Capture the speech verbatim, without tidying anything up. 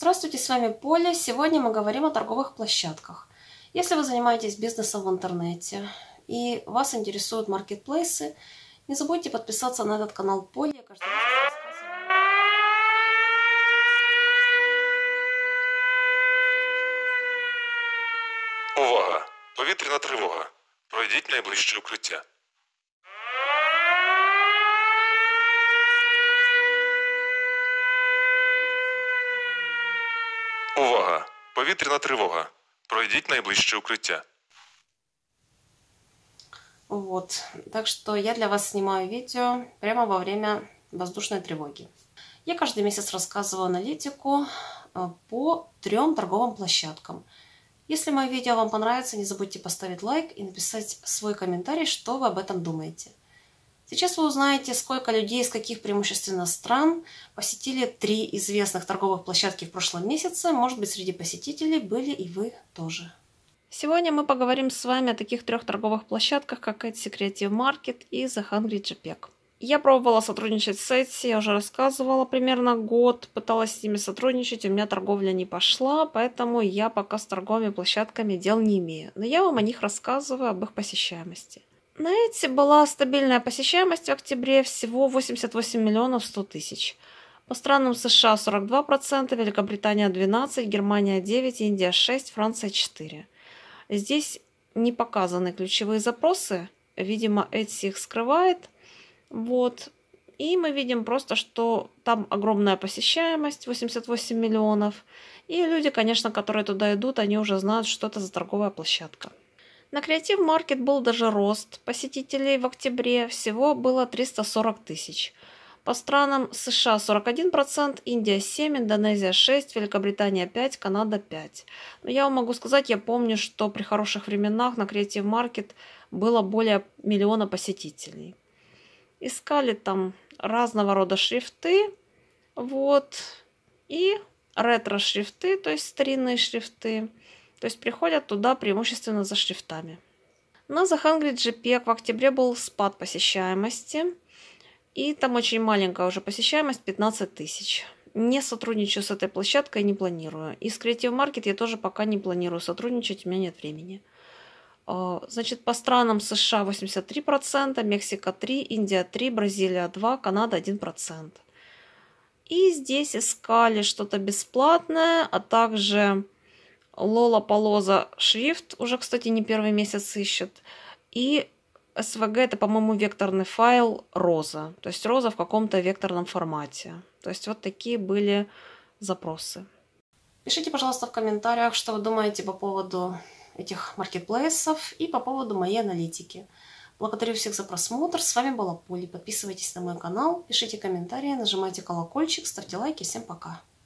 Здравствуйте, с вами Поля. Сегодня мы говорим о торговых площадках. Если вы занимаетесь бизнесом в интернете и вас интересуют маркетплейсы, не забудьте подписаться на этот канал Поля. Я каждый месяц рассказываю. Увага! Повітряна тривога. Пройдіть найближче укриття. Увага! Повітряна тривога. Пройдіть найближче укриття. Вот. Так что я для вас снимаю видео прямо во время воздушной тревоги. Я каждый месяц рассказываю аналитику по трем торговым площадкам. Если мое видео вам понравится, не забудьте поставить лайк и написать свой комментарий, что вы об этом думаете. Сейчас вы узнаете, сколько людей из каких преимущественно стран посетили три известных торговых площадки в прошлом месяце. Может быть, среди посетителей были и вы тоже. Сегодня мы поговорим с вами о таких трех торговых площадках, как Etsy Creative Market и The Hungry джей пи и джи. Я пробовала сотрудничать с Etsy, я уже рассказывала, примерно год, пыталась с ними сотрудничать, у меня торговля не пошла, поэтому я пока с торговыми площадками дел не имею. Но я вам о них рассказываю, об их посещаемости. На Etsy была стабильная посещаемость в октябре, всего восемьдесят восемь миллионов сто тысяч. По странам США сорок два процента, Великобритания двенадцать процентов, Германия девять процентов, Индия шесть процентов, Франция четыре процента. Здесь не показаны ключевые запросы, видимо, Etsy их скрывает. Вот. И мы видим просто, что там огромная посещаемость, восемьдесят восемь миллионов. И люди, конечно, которые туда идут, они уже знают, что это за торговая площадка. На Creative Market был даже рост посетителей в октябре. Всего было триста сорок тысяч. По странам США сорок один процент, Индия семь процентов, Индонезия шесть процентов, Великобритания пять процентов, Канада пять процентов. Но я вам могу сказать, я помню, что при хороших временах на Creative Market было более миллиона посетителей. Искали там разного рода шрифты, вот, и ретро-шрифты, то есть старинные шрифты. То есть приходят туда преимущественно за шрифтами. На The Hungry джей пи и джи в октябре был спад посещаемости. И там очень маленькая уже посещаемость, пятнадцать тысяч. Не сотрудничаю с этой площадкой, не планирую. И с Creative Market я тоже пока не планирую сотрудничать, у меня нет времени. Значит, по странам США восемьдесят три процента, Мексика три процента, Индия три процента, Бразилия два процента, Канада один процент. И здесь искали что-то бесплатное, а также Lollapalooza шрифт, уже, кстати, не первый месяц ищет. И эс ви джи это, по-моему, векторный файл роза. То есть роза в каком-то векторном формате. То есть вот такие были запросы. Пишите, пожалуйста, в комментариях, что вы думаете по поводу этих маркетплейсов и по поводу моей аналитики. Благодарю всех за просмотр. С вами была Поля. Подписывайтесь на мой канал, пишите комментарии, нажимайте колокольчик, ставьте лайки. Всем пока.